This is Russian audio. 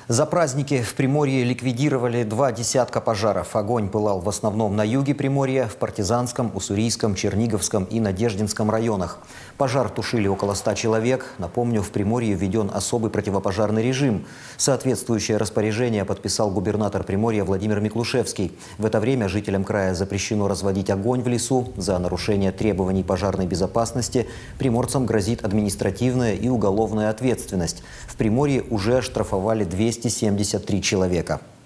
За праздники в Приморье ликвидировали 2 десятка пожаров. Огонь пылал в основном на юге Приморья, в Партизанском, Уссурийском, Черниговском и Надеждинском районах. Пожар тушили около 100 человек. Напомню, в Приморье введен особый противопожарный режим. Соответствующее распоряжение подписал губернатор Приморья Владимир Миклушевский. В это время жителям края запрещено разводить огонь в лесу. За нарушение требований пожарной безопасности приморцам грозит административная и уголовная ответственность. В Приморье уже оштрафовали 273 человека.